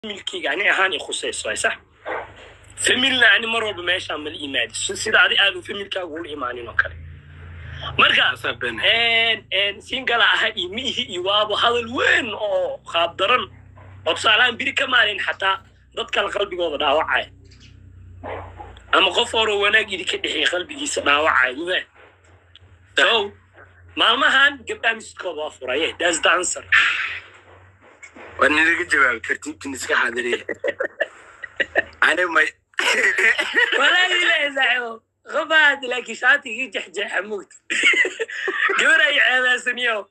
ملكي يعني أهاني خصيص صح فملنا يعني مرة بماشي عمل إيمان سيد عادي قالوا في ملكي أقول إيماني نكره مركا سينجلا هاي ميه يوابو هذا الوين أو خابدرن وبصالان بيري كمالين حتى ضد كالقلب يقول داوعي أما غفروا وناجي دي كده قلبي يسمعوعي وين تو مالمهان قبل مسك غفرة يه that's the answer وانا اللي جواب ترتيب تنسك حاضرين انا ما ولا لا يزعلوا غباد لك شاتي يجحجح حموت قبل اي عباس نيو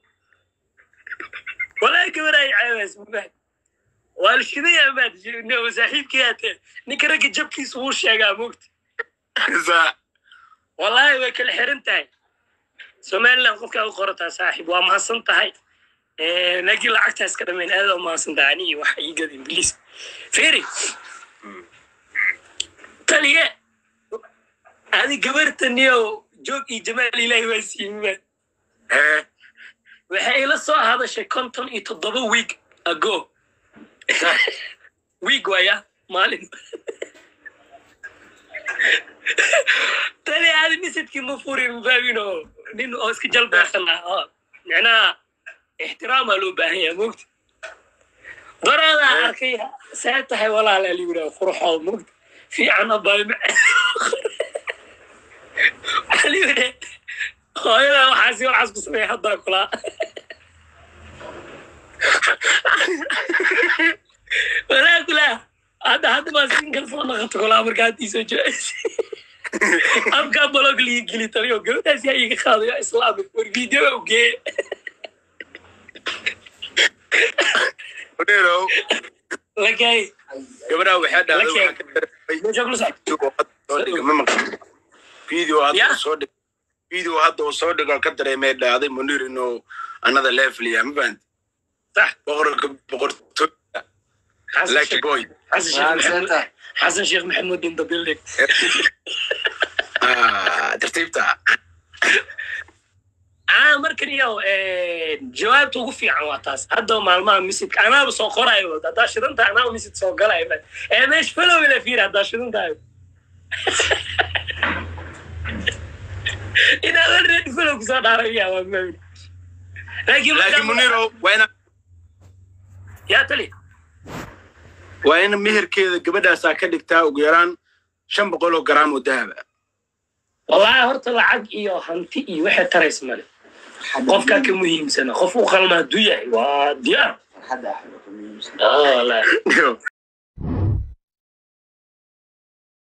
ولا قبل اي عباس بعد والشذي بعد نو صاحب كياته نكرك جبكي سووش يا موت صح والله وكل حرنتاي سومال لان قفكا قرطا صاحب وما حسنتahay نجي لعقتاس كدمين aad ما حسنتاني wax ii gadin bilis فيري تليه هذه قبرتني جوك جمال إلهي وسيم waxay la soo hadashay konton iyo 7 week ago week waya maalin tani hadi misidkii mafurin faabino nin oo iska jalbaxsana macna احترام لو باهي موقت ضرر arkay saatahay walaal ali wada qurxo moogd في عنا بايم علي وده هاي وحاسي وحاسك سمي حدا كلا ولا كلا هذا ما سينجل فون غت كلا مركاتي سجايس أبغى بلوغ لي تريو قلت أسيا يخاض يا إسلام فيديو أوكي وديرو لكاي gabadha waxay dhahday video hadda soo dhigo ka dareemay dhahday Munir inuu another level ya ma baan صح boqorto like boy حسن شيخ محمود بن دبيلك ترتيبتها markan iyo jawaabta ugu fiican waa taas hadda maalmaha misid ana soo qoray wada shidanta ana misid soo galay meesh follow ila fiir hadda shidanta ina red follow ku soo dhaaraya waa maamul laakiin Muniro wayna ya tali wayna meherkeeda gabadhaas ka dhigtaa ugu yaraan 500 gram oo dahab wallahi horta lacag iyo hanti iyo waxa tarays male qofka ka muhiimsan qof u qalma duyahay waa diyaar hada xalka muhiimsan la